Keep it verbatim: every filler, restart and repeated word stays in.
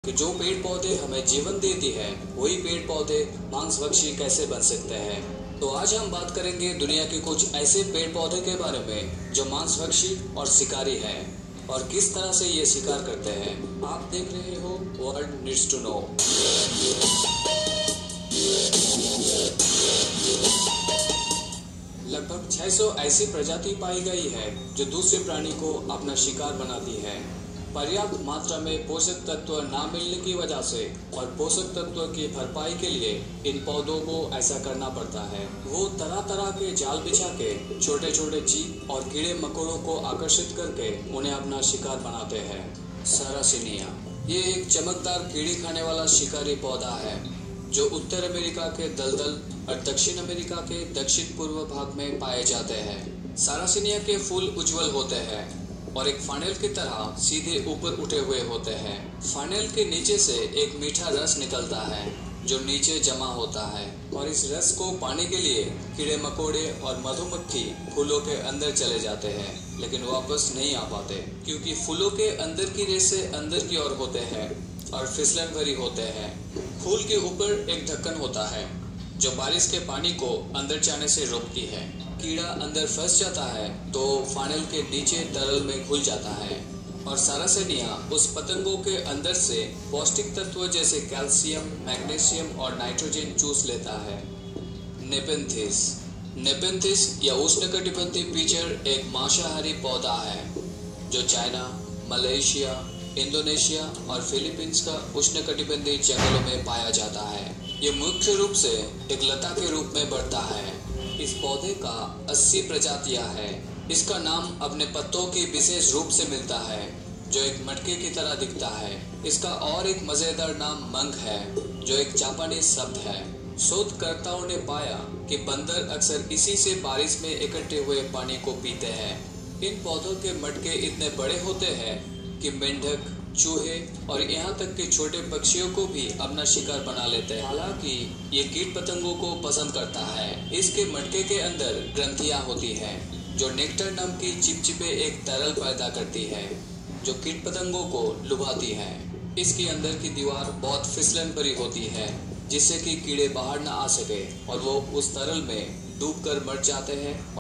कि जो पेड़ पौधे हमें जीवन देती है वही पेड़ पौधे मांसभक्षी कैसे बन सकते हैं। तो आज हम बात करेंगे दुनिया के कुछ ऐसे पेड़ पौधे के बारे में जो मांसभक्षी और शिकारी हैं और किस तरह से ये शिकार करते हैं। आप देख रहे हो वर्ल्ड नीड्स टू नो। लगभग छह सौ ऐसी प्रजाति पाई गई है जो दूसरे प्राणी को अपना शिकार बनाती है। पर्याप्त मात्रा में पोषक तत्व न मिलने की वजह से और पोषक तत्व की भरपाई के लिए इन पौधों को ऐसा करना पड़ता है। वो तरह तरह के जाल बिछा के छोटे छोटे जीव और कीड़े मकोड़ों को आकर्षित करके उन्हें अपना शिकार बनाते हैं। सारासिनिया ये एक चमकदार कीड़ी खाने वाला शिकारी पौधा है जो उत्तर अमेरिका के दलदल और दक्षिण अमेरिका के दक्षिण पूर्व भाग में पाए जाते हैं। सारासिनिया के फूल उज्जवल होते हैं और एक फानेल की तरह सीधे ऊपर उठे हुए होते हैं। फानेल के नीचे से एक मीठा रस निकलता है जो नीचे जमा होता है और इस रस को पाने के लिए कीड़े मकोड़े और मधुमक्खी फूलों के अंदर चले जाते हैं, लेकिन वापस नहीं आ पाते क्योंकि फूलों के अंदर की रेशे अंदर की ओर होते हैं और फिसलन भरी होते हैं। फूल के ऊपर एक ढक्कन होता है जो बारिश के पानी को अंदर जाने से रोकती है। कीड़ा अंदर फंस जाता है तो फानेल के नीचे तरल में घुल जाता है और सारासिनिया उस पतंगों के अंदर से पौष्टिक तत्व जैसे कैल्शियम, मैग्नीशियम और नाइट्रोजन चूस लेता है। नेपेंथिस नेपेंथिस या उष्णकटिबंधीय पिचर एक मांसाहारी पौधा है जो चाइना, मलेशिया, इंडोनेशिया और फिलीपींस का उष्णकटिबंधीय जंगलों में पाया जाता है। ये मुख्य रूप से एक लता के रूप में बढ़ता है। इस पौधे का अस्सी प्रजातियां हैं। इसका नाम अपने पत्तों के विशेष रूप से मिलता है जो एक मटके की तरह दिखता है। इसका और एक मजेदार नाम मंक है जो एक जापानी शब्द है। शोधकर्ताओं ने पाया कि बंदर अक्सर इसी से बारिश में इकट्ठे हुए पानी को पीते हैं। इन पौधों के मटके इतने बड़े होते हैं कि मेंढक, चूहे और यहाँ तक कि छोटे पक्षियों को भी अपना शिकार बना लेते हैं। हालांकि ये कीट पतंगों को पसंद करता है। इसके मटके के अंदर ग्रंथियां होती हैं जो नेक्टर नाम की चिपचिपे एक तरल पैदा करती है जो कीट पतंगों को लुभाती है। इसके अंदर की दीवार बहुत फिसलन भरी होती है जिससे कि कीड़े बाहर न आ सके और वो उस तरल में डूबकर मर जाते हैं।